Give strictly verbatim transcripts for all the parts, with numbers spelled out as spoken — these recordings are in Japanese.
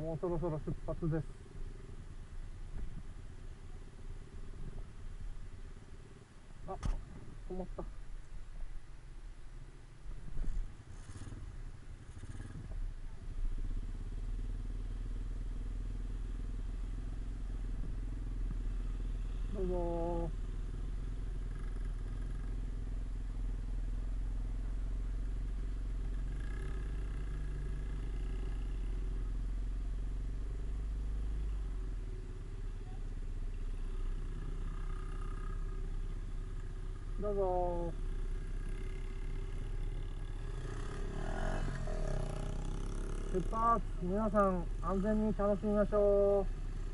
もうそろそろ出発です。あ、止まった。どうぞ。どうぞ。出発。皆さん安全に楽しみましょ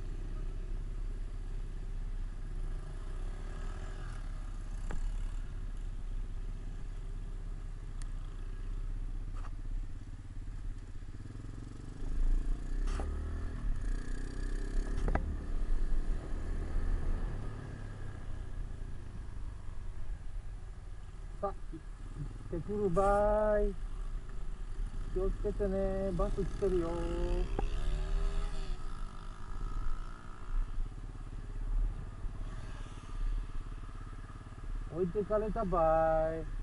う。さあ、行ってくるばーい。気をつけてね。バス来てるよ。置いてかれたばーい。